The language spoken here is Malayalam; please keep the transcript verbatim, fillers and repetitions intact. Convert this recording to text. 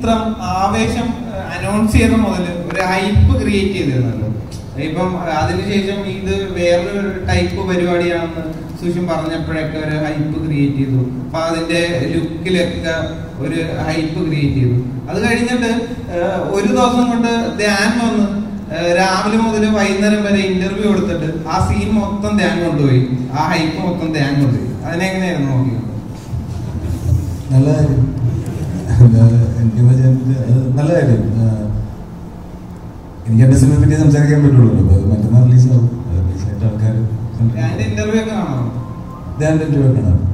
ഇത്രം ആവേശം അനൗൺസ് ചെയ്ത മുതൽ ഒരു ഹൈപ്പ് ക്രിയേറ്റ് ചെയ്തിരുന്നല്ലോ. ഇപ്പം അതിനുശേഷം ഇത് വേറൊരു ടൈപ്പ് പരിപാടിയാണെന്ന് സുഷിൻ പറഞ്ഞപ്പോഴൊക്കെ ഒരു ഹൈപ്പ് ക്രിയേറ്റ് ചെയ്തു. അപ്പൊ അതിന്റെ ലുക്കിലൊക്കെ ഒരു ഹൈപ്പ് ക്രിയേറ്റ് ചെയ്തു. അത് കഴിഞ്ഞിട്ട് ഒരു ദിവസം കൊണ്ട് ധ്യാൻ വന്ന് രാവിലെ മുതൽ വൈകുന്നേരം വരെ ഇന്റർവ്യൂ കൊടുത്തിട്ട് ആ സീൻ മൊത്തം ധ്യാൻ കൊണ്ടുപോയി, ആ ഹൈപ്പ് മൊത്തം ധ്യാൻ കൊണ്ടുപോയി. അതിനെങ്ങനെയായിരുന്നു നോക്കിയത്? നല്ല കാര്യം, എനിക്ക് നല്ല കാര്യം. എനിക്ക് എന്റെ സിനിമയെ പറ്റി സംസാരിക്കാൻ പറ്റുള്ളൂ. അത് മറ്റന്നാൾ റിലീസാവും. റിലീസായിട്ട് ആൾക്കാർ ഇന്റർവ്യൂ ഒക്കെ കാണാം, ധ്യാൻ്റെ ഇന്റർവ്യൂ കാണാം.